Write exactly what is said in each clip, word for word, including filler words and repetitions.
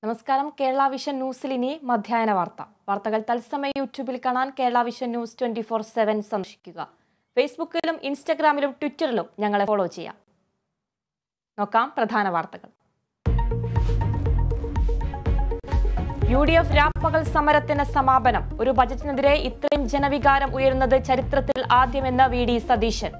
നമസ്കാരം. കേരള വിഷൻ ന്യൂസിലിനി മധ്യാഹ്ന വാർത്ത. വാർത്തകൾ തത്സമയ യൂട്യൂബിൽ കാണാൻ Kerala Vision News twenty four seven സന്ദർശിക്കുക. ഫേസ്ബുക്കിലും ഇൻസ്റ്റഗ്രാമിലും ട്വിറ്ററിലും ഞങ്ങളെ ഫോളോ ചെയ്യാം. നോക്കാം പ്രധാന വാർത്തകൾ. യു ഡി എഫ് രാപ്പകൽ സമരത്തിന് സമാപനം. ഒരു ബജറ്റിനെതിരെ ഇത്രയും ജനവികാരം ഉയരുന്നത് ചരിത്രത്തിൽ ആദ്യമെന്ന് വി ഡി സതീശൻ.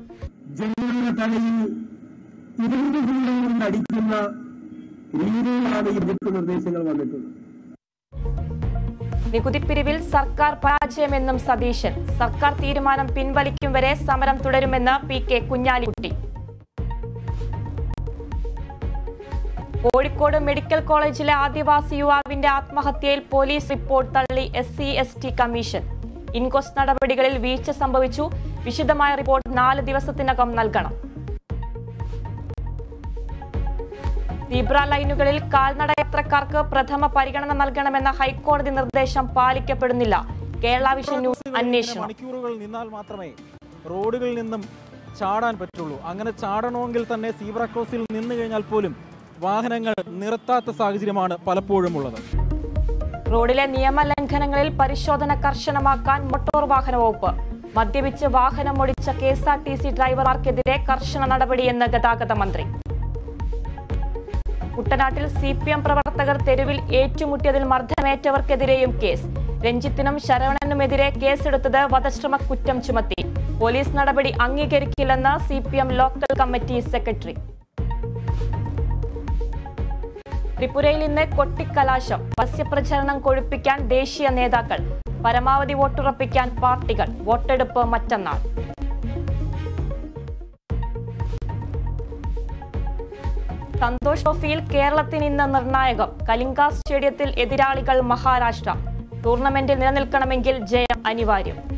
നികുതിപ്പിരിവിൽ സർക്കാർ പരാജയമെന്നും സതീശൻ. സർക്കാർ തീരുമാനം പിൻവലിക്കും വരെ സമരം തുടരുമെന്ന് P K Kunhalikutty. Kozhikode medical കോളേജിലെ ആദിവാസി യുവാവിന്റെ ആത്മഹത്യയിൽ പോലീസ് റിപ്പോർട്ട് തള്ളി S C S T commission. Inquest നടപടികളിൽ വീഴ്ച സംഭവിച്ചു. വിശദമായ റിപ്പോർട്ട് നാല് ദിവസത്തിനകം നൽകണം. സീബ്ര ലൈനുകളിൽ കാൽനട യാത്രക്കാർക്ക് പ്രഥമ പരിഗണന നൽകണമെന്ന ഹൈക്കോടതി നിർദ്ദേശം പാലിക്കപ്പെടുന്നില്ല. കേരള വിഷൻ ന്യൂസ് അന്വേഷണം. മണിക്കൂറുകൾ നിന്നാൽ മാത്രമേ റോഡുകളിൽ നിന്നും ചാടാൻ പറ്റുള്ളൂ. അങ്ങനെ ചാടണമെങ്കിൽ തന്നെ സീബ്ര ക്രോസിൽ നിന്ന് കഴിഞ്ഞാൽ പോലും വാഹനങ്ങൾ നിർത്താത്ത സാഹചര്യമാണ് പലപ്പോഴും ഉള്ളത്. റോഡിലെ നിയമലംഘനങ്ങളിൽ പരിശോധന കർശനമാക്കാൻ മോട്ടോർ വാഹന വകുപ്പ്. മദ്യപിച്ച് വാഹനം ഓടിച്ച K S R T C ഡ്രൈവർമാർക്കെതിരെ കർശന നടപടിയെന്ന് ഗതാഗത മന്ത്രി. കുട്ടനാട്ടിൽ സി പി എം പ്രവർത്തകർ തെരുവിൽ ഏറ്റുമുട്ടിയതിൽ മർദ്ദനമേറ്റവർക്കെതിരെയും കേസ്. രഞ്ജിത്തിനും ശരവണനുമെതിരെ കേസെടുത്തത് വധശ്രമ കുറ്റം ചുമത്തി. പോലീസ് നടപടി അംഗീകരിക്കില്ലെന്ന് C P M local committee secretary. ത്രിപുരയിൽ ഇന്ന് കൊട്ടിക്കലാശം. പരസ്യപ്രചരണം കൊഴുപ്പിക്കാൻ ദേശീയ നേതാക്കൾ. പരമാവധി വോട്ടുറപ്പിക്കാൻ പാർട്ടികൾ. വോട്ടെടുപ്പ് മറ്റന്നാൾ. സന്തോഷ് ട്രോഫിയിൽ കേരളത്തിന് ഇന്ന് നിർണായകം. കലിംഗ സ്റ്റേഡിയത്തിൽ എതിരാളികൾ മഹാരാഷ്ട്ര. ടൂർണമെന്റിൽ നിലനിൽക്കണമെങ്കിൽ ജയം അനിവാര്യം.